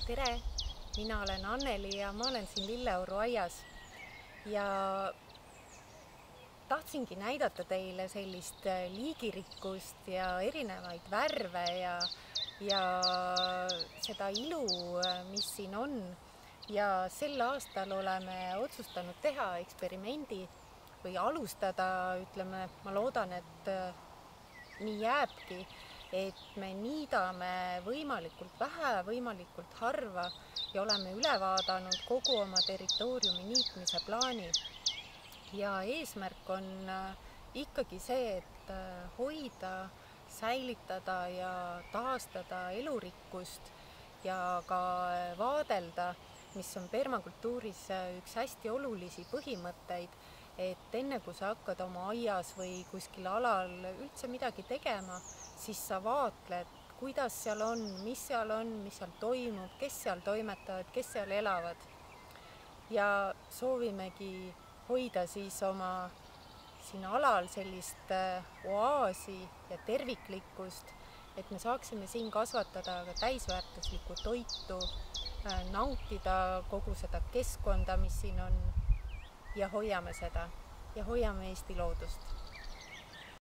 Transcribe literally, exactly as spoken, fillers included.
Tere, mina olen Anneli ja ma olen siin Lilleoru aias ja tahtsingi näidata teile sellist liigirikkust ja erinevaid värve ja, ja seda ilu, mis siin on. Ja sel aastal oleme otsustanud teha eksperimendi või alustada, ütleme, ma loodan, et nii jääbki, et me niidame võimalikult vähe, võimalikult harva ja oleme üle vaadanud kogu oma territooriumi niitmise plaani. Ja eesmärk on ikkagi see, et hoida, säilitada ja taastada elurikkust ja ka vaadelda, mis on permakultuuris üks hästi olulisi põhimõtteid, et enne kui sa hakkad oma aias või kuskil alal üldse midagi tegema, siis sa vaatled, kuidas seal on, mis seal on, mis seal toimub, kes seal toimetavad, kes seal elavad. Ja soovimegi hoida siis oma siin alal sellist oaasi ja terviklikkust, et me saaksime siin kasvatada ka täisväärtuslikku toitu, nautida kogu seda keskkonda, mis siin on, ja hoiame seda ja hoiame Eesti loodust.